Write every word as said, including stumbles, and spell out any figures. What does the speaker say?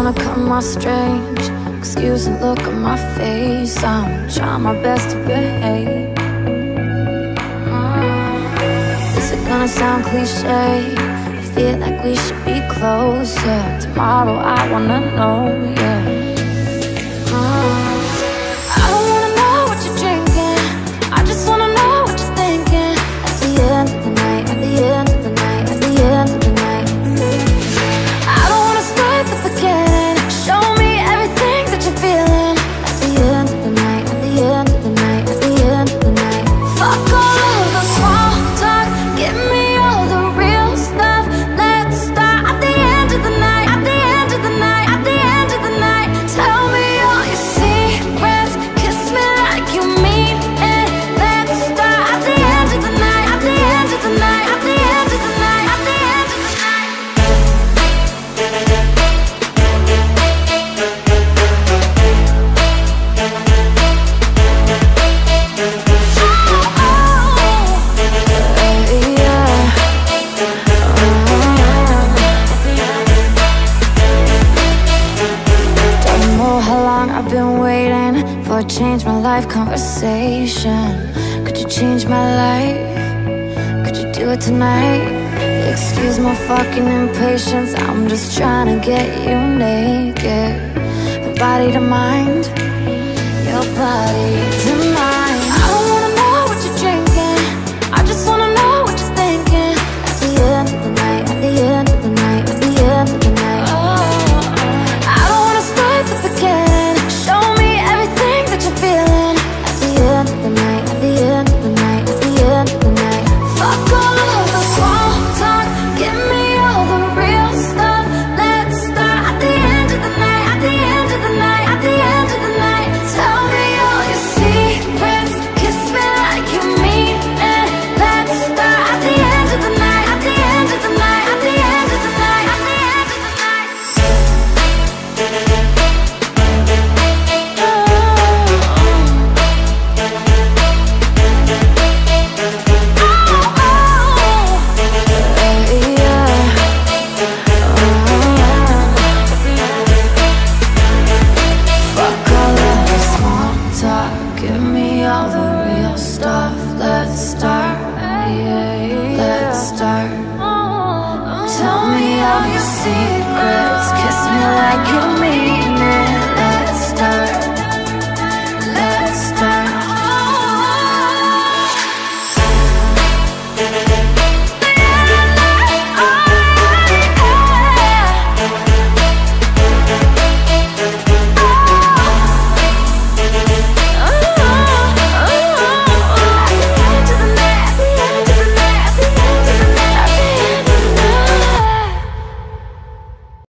wanna come off strange. Excuse the look on my face, I'm trying my best to behave. mm. Is it gonna sound cliche? I feel like we should be closer. Tomorrow I wanna know, yeah. mm. I don't wanna know what you're drinking, I just wanna know what you're thinking. At the end of the night, at the end of the night, at the end of the night. I don't wanna start the beginning, show me everything that you're feeling. At the end of the night, at the end of the night, at the end of the night. Fuck all of the small talk, give me all the real stuff. Let's start at the end of the night, at the end of the night, at the end of the night. Tell me all your secrets, kiss me like you mean it. Let's start at the end of the night, at the end of the night, at the end of the night, at the end of the night. Don't know how long I've been waiting for a change my life conversation. Could you change my life? Could you do it tonight? Excuse my fucking impatience, I'm just trying to get you naked. From body to mind, your body to mine. I don't wanna know what you're drinking, I just wanna know what you're thinking. At the end of the night, at the end of the night, at the end of the night. oh, I don't wanna start the beginning, show me everything that you're feeling. At the end of the night, at the end of the night, at the end of the night. Fuck all of the small talk, give me all the real stuff. Let's start at the end of the night, at the end of the night, at the end of the night. Tell me all your secrets, kiss me like you mean it. Let's start at the end of the night, at the end of the night, at the end of the night, at the end of the night. Fuck all of the small talk, give me all the real stuff. Let's start, yeah, let's start. Tell me all your secrets, kiss me like you